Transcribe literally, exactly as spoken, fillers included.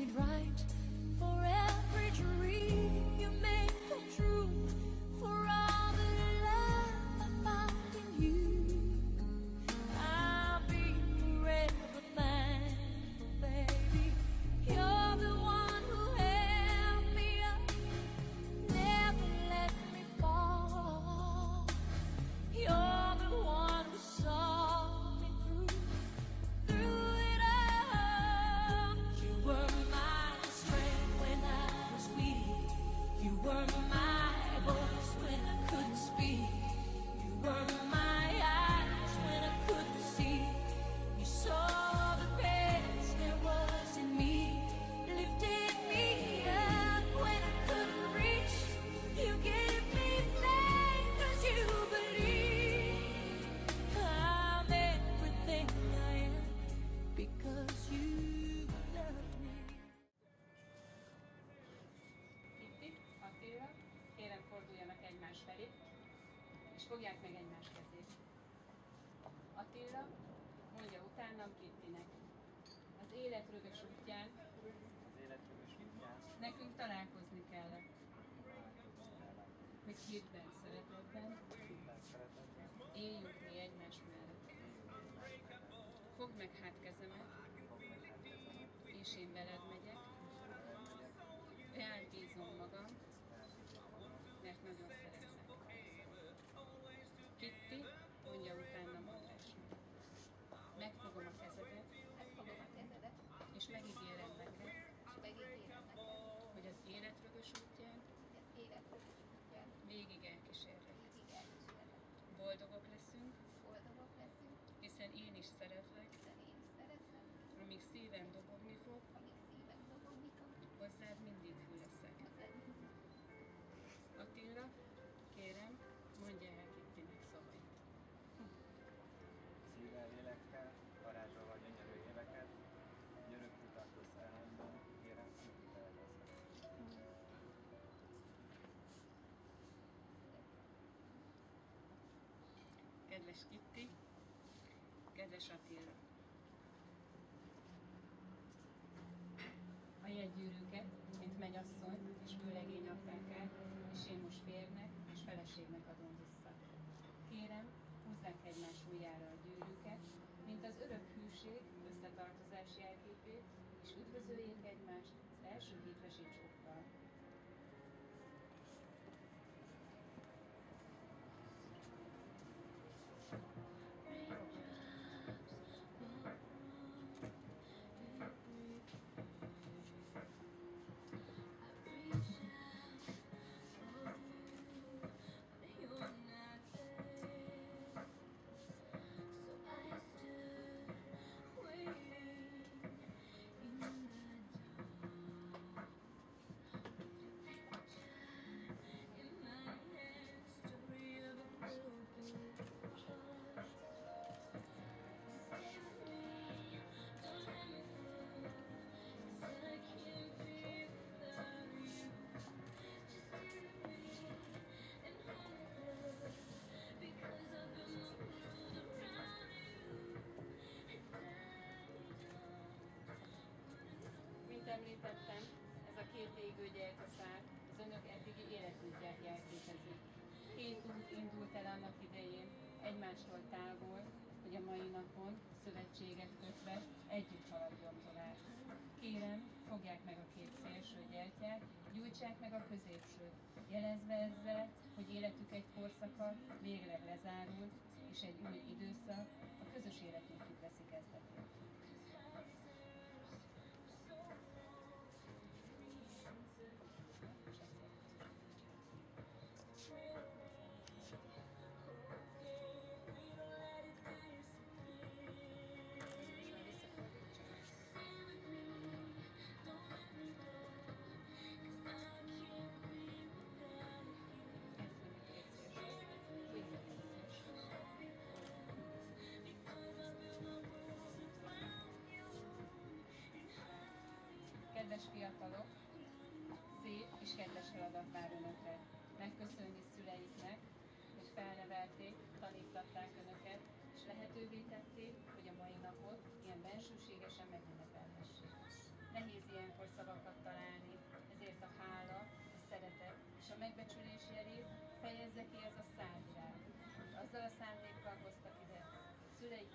made right, for every dream you made come true, for all the love I found in you. I'll be forever thankful, baby. You're the one who held me up, never let me fall. You're the one who saw me through, through it all. You were my strength when I was weak. You were my voice when I couldn't speak. You were my eyes when I couldn't see. You saw the best there was in me, lifted me up when I couldn't reach. You gave me faith 'cause you believe I'm everything I am because you loved me. Kitty, Attila, kérem forduljanak egymás felé, és fogják meg egymás kezét. Attila, mondja utánam Kittynek. Az élet rögös útján Az élet rögös útján nekünk találkozni kellett, hogy hirtelen szeretetben minden szeretetben éljünk mi egymás mellett. Fogd meg hát kezemet, fog meg hát kezemet, és én veled megyek, reád bízom magam, mert nagyon szeretlek. Kitty, mondja utánam Andrásnak. Megfogom a kezedet, Megfogom a kezedet, és megígérem neked, és megígérem neked, hogy az élet rögös útján hogy az élet útján végig elkísérlek. végig elkísérlek. Boldogok leszünk, Boldogok leszünk, hiszen én is szeretlek, hiszen én is szeretlek, amíg szívem dobogni fog, amíg szívem dobogni fog, hozzád mindig hű leszek. hozzád mindig. Attila, kérem, mondja el Kittynek szavait. szívvel, lélekkel, varázsolva gyönyörű éveket, györök utat a szerelemben, kérem, szívül elveszek. Kedves Kitty, kedves Attila. A jegygyűrűket, mint mennyasszony és vőlegény adták át, és én most férjnek és feleségnek adom vissza. Kérem, húzzák egymás ujjára a gyűrűket, mint az örök hűség összetartozás jelképét, és üdvözöljék egymást az első hitvesi csókkal. Mint említettem, ez a két égő gyertyaszár az önök eddigi életútját jelképezi. Két út indult el annak idején, egymástól távol, hogy a mai napon szövetséget kötve együtt haladjon tovább. Kérem, fogják meg a két szélső gyertyát, gyújtsák meg a középsőt, jelezve ezzel, hogy életük egy korszaka végleg lezárult, és egy új időszak, a közös életünkük veszi kezdetét. Kedves fiatalok, szép és kedves feladat vár önökre. Megköszönni szüleiknek, hogy felnevelték, tanítatták önöket, és lehetővé tették, hogy a mai napot ilyen bensőségesen megünnepelhessék. Nehéz ilyenkor fejezze ki ez a szálvilág. Azzal a szándékkal hoztak ide szüleik